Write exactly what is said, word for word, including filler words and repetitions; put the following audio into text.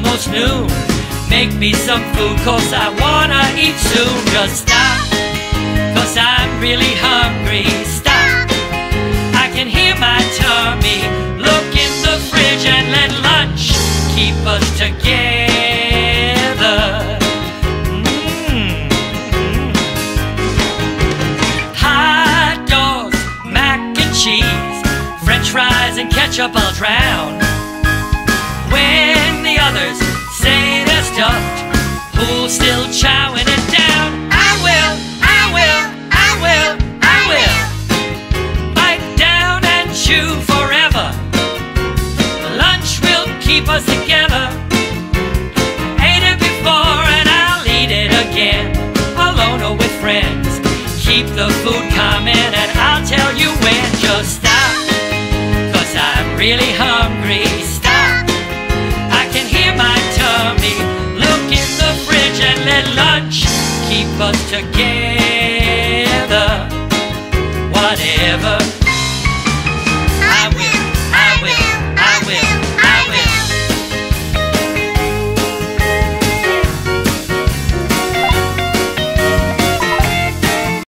almost noon. Make me some food, cause I wanna eat soon. Just stop, cause I'm really hungry. Stop, I can hear my tummy. Look in the fridge and let lunch keep us together. Mm-hmm. Hot dogs, mac and cheese, French fries and ketchup I'll drown. When the others say they're stuffed, who's still chowing it down? I will, I will, I will, I will bite down and chew forever. Lunch will keep us together. Ate it before and I'll eat it again, alone or with friends. Keep the food coming and I'll tell you when. Just stop, cause I'm really hungry. Stop, I can hear my tummy. Look in the fridge and let lunch keep us together. Whatever